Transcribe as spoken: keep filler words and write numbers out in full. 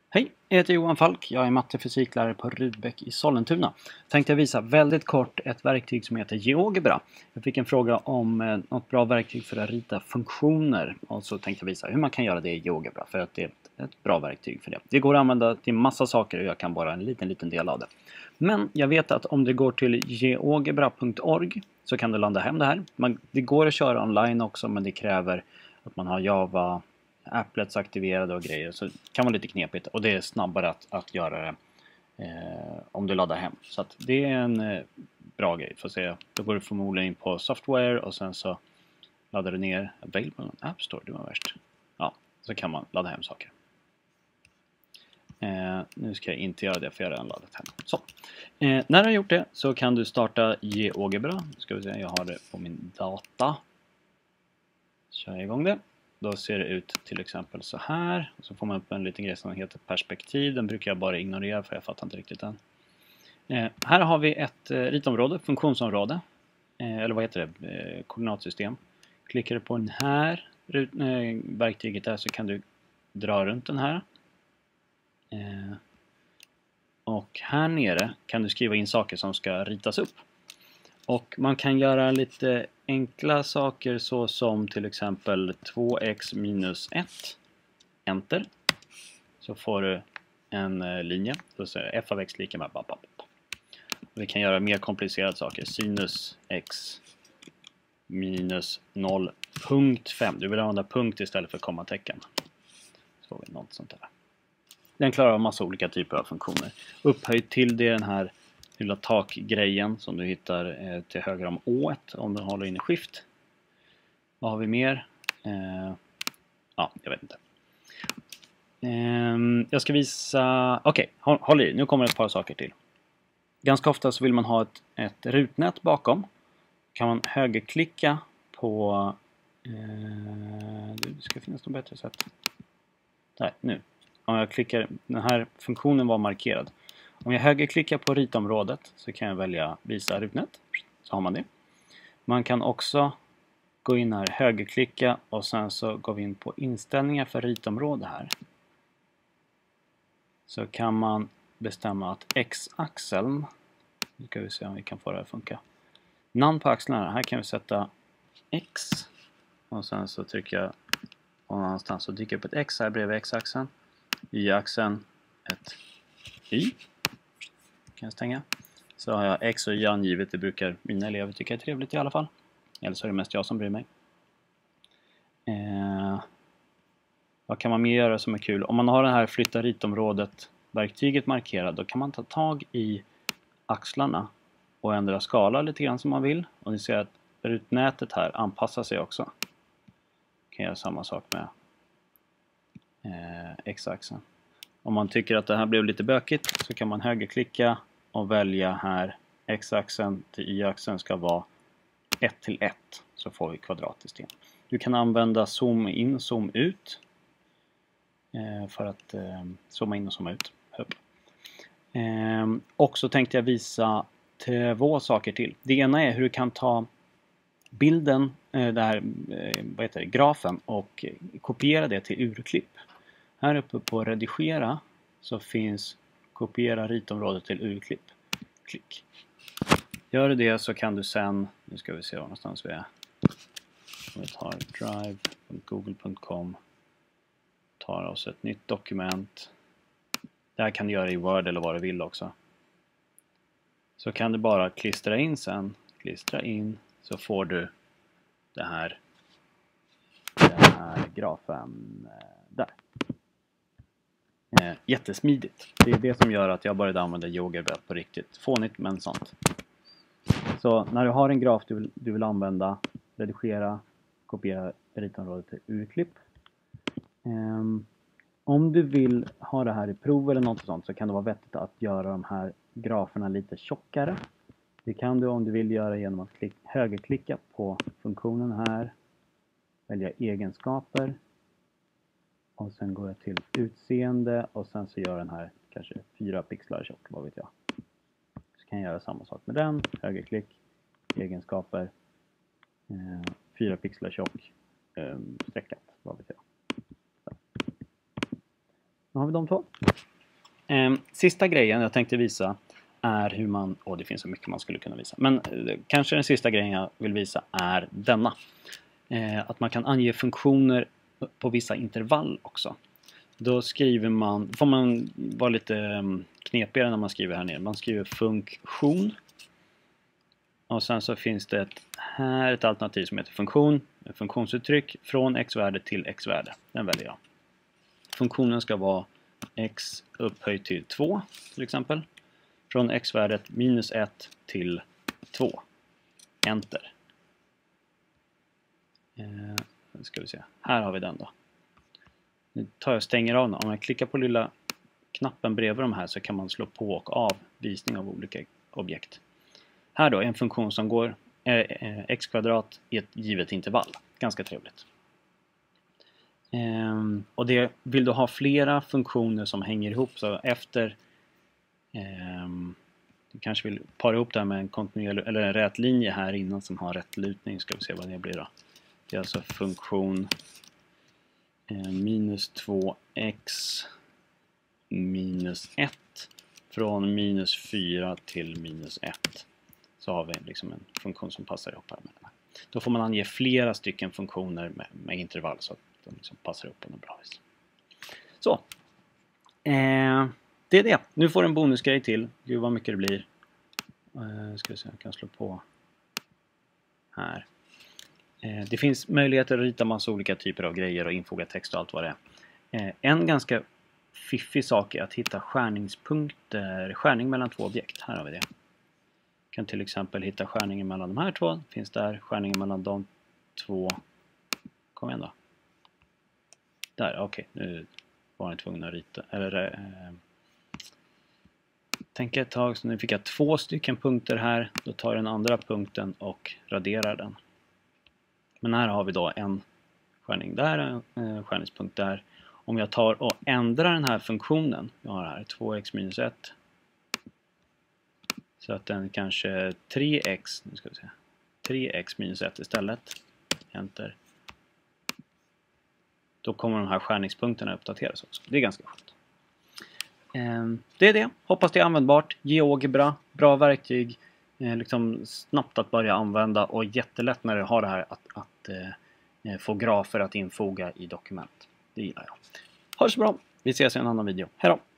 Hej, jag heter Johan Falk. Jag är mattefysiklärare på Rudbeck i Sollentuna. Tänkte jag visa väldigt kort ett verktyg som heter GeoGebra. Jag fick en fråga om eh, något bra verktyg för att rita funktioner. Och så tänkte jag visa hur man kan göra det i GeoGebra för att det är ett, ett bra verktyg för det. Det går att använda till massa saker och jag kan bara en liten, liten del av det. Men jag vet att om du går till geogebra punkt org så kan du ladda hem det här. Man, det går att köra online också, men det kräver att man har Java applets aktiverade och grejer, så det kan vara lite knepigt och det är snabbare att, att göra det eh, om du laddar hem. Så att det är en eh, bra grej. Får se. Då går du förmodligen in på software och sen så laddar du ner available on App Store, det var värst. Ja, så kan man ladda hem saker. Eh, nu ska jag inte göra det för jag har redan laddat hem. Så. Eh, när du har gjort det så kan du starta GeoGebra. Ska vi se, jag har det på min data. Kör jag igång det. Då ser det ut till exempel så här. Så får man upp en liten grej som heter perspektiv. Den brukar jag bara ignorera för jag fattar inte riktigt den. Eh, här har vi ett eh, ritområde, funktionsområde. Eh, eller vad heter det? Eh, koordinatsystem. Klickar du på den här eh, verktyget där så kan du dra runt den här. Eh, och här nere kan du skriva in saker som ska ritas upp. Och man kan göra lite enkla saker så som till exempel två x minus ett. Enter. Så får du en eh, linje. Då säger f av x lika med bap, bap. Vi kan göra mer komplicerade saker. Sinus x minus noll punkt fem. Du vill använda punkt istället för kommatecken. Så får vi något sånt där. Den klarar av massa olika typer av funktioner. Upphöjt till det den här lilla takgrejen som du hittar eh, till höger om ået om du håller inne skift. Vad har vi mer? Eh, ja, jag vet inte. Eh, jag ska visa... Okej, okay, håll, håll i. Nu kommer ett par saker till. Ganska ofta så vill man ha ett, ett rutnät bakom. Kan man högerklicka på... Eh, det ska finnas något bättre sätt. Där, nu. Om jag klickar... Den här funktionen var markerad. Om jag högerklickar på ritområdet så kan jag välja visa rutnät. Så har man det. Man kan också gå in här, högerklicka och sen så går vi in på inställningar för ritområde här. Så kan man bestämma att x-axeln, nu ska vi se om vi kan få det att funka. Namn på axlarna, här kan vi sätta x och sen så trycker jag någon annanstans så dyker upp ett x här bredvid x-axeln. Y-axeln ett y. Kan jag stänga. Så har jag x och y angivet. Det brukar mina elever tycka är trevligt i alla fall. Eller så är det mest jag som bryr mig. Eh, vad kan man mer göra som är kul? Om man har det här flytta ritområdet verktyget markerat, då kan man ta tag i axlarna och ändra skala lite grann som man vill. Och ni ser att rutnätet här anpassar sig också. Kan göra samma sak med eh, x-axeln. Om man tycker att det här blev lite bökigt så kan man högerklicka och välja här x-axeln till y-axeln ska vara ett till ett, så får vi kvadratiskt igen. Du kan använda zoom in, zoom ut eh, för att eh, zooma in och zooma ut. Eh, och så tänkte jag visa två saker till. Det ena är hur du kan ta bilden, eh, där, eh, vad heter det, grafen och kopiera det till urklipp. Här uppe på redigera så finns kopiera ritområdet till urklipp. Klick. Gör du det så kan du sen, nu ska vi se var någonstans vi är. Vi tar drive punkt google punkt com. Tar oss ett nytt dokument. Det här kan du göra i Word eller vad du vill också. Så kan du bara klistra in sen. Klistra in så får du det här, den här grafen där. Eh, jättesmidigt. Det är det som gör att jag började använda GeoGebra på riktigt. Fånigt men sant. Så när du har en graf du vill, du vill använda, redigera, kopiera ritområdet till urklipp. Eh, om du vill ha det här i prov eller något sånt så kan det vara vettigt att göra de här graferna lite tjockare. Det kan du om du vill göra genom att klick, högerklicka på funktionen här. Välja egenskaper. Och sen går jag till utseende och sen så gör den här kanske fyra pixlar tjock, vad vet jag. Så kan jag göra samma sak med den. Högerklick, egenskaper, eh, fyra pixlar tjock, eh, streckat, vad vet jag. Så. Nu har vi de två. Eh, sista grejen jag tänkte visa är hur man, åh det finns så mycket man skulle kunna visa, men eh, kanske den sista grejen jag vill visa är denna. Eh, att man kan ange funktioner på vissa intervall också. Då skriver man, får man vara lite um, knepigare när man skriver här nere. Man skriver funktion. Och sen så finns det ett, här ett alternativ som heter funktion. Ett funktionsuttryck från x-värde till x-värde. Den väljer jag. Funktionen ska vara x upphöjt till två till exempel. Från x-värdet minus ett till två. Enter. Eh, ska vi se. Här har vi den då. Nu tar jag och stänger av den. Om jag klickar på lilla knappen bredvid de här så kan man slå på och av visning av olika objekt. Här då är en funktion som går eh, x kvadrat i ett givet intervall. Ganska trevligt. Ehm, och det vill du ha flera funktioner som hänger ihop, så efter ehm, du kanske vill para ihop det här med en kontinuerlig eller en rät linje här innan som har rätt lutning. Ska vi se vad det blir då. Det är alltså funktion eh, minus två x minus ett från minus fyra till minus ett. Så har vi liksom en funktion som passar ihop här med den här. Då får man ange flera stycken funktioner med, med intervall så att de liksom passar ihop på något bra vis. Så. Eh, det är det. Nu får en bonusgrej till. Gud vad mycket det blir. Eh, ska vi se, jag kan slå på här. Eh, det finns möjligheter att rita massa olika typer av grejer och infoga text och allt vad det är. Eh, en ganska fiffig sak är att hitta skärningspunkter, skärning mellan två objekt. Här har vi det. Kan till exempel hitta skärningen mellan de här två. Finns där skärningen mellan de två. Kom igen då. Där, okej. Okay. Nu var jag tvungen att rita. Eller eh, tänka ett tag. Så nu fick jag två stycken punkter här. Då tar jag den andra punkten och raderar den. Men här har vi då en skärning där, en skärningspunkt där. Om jag tar och ändrar den här funktionen. Jag har här två x minus ett. Så att den kanske tre x, nu ska vi se, tre x minus ett istället. Enter. Då kommer de här skärningspunkterna uppdateras också. Det är ganska skönt. Det är det. Hoppas det är användbart. GeoGebra, bra verktyg. Liksom snabbt att börja använda och jättelätt när du har det här att, att eh, få grafer att infoga i dokument. Det gillar jag. Ha det så bra. Vi ses i en annan video. Hej då!